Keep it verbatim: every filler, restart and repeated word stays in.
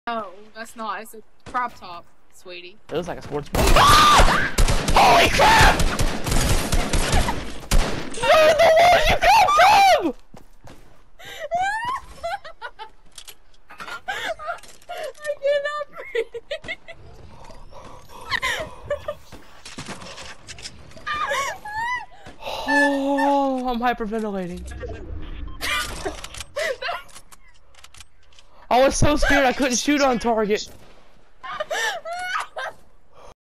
No, that's not. It's a crop top, sweetie. It looks like a sports ball. Ah! Holy crap! Where in the world did you come from? I cannot breathe. Oh, I'm hyperventilating. I was so scared I couldn't shoot on target.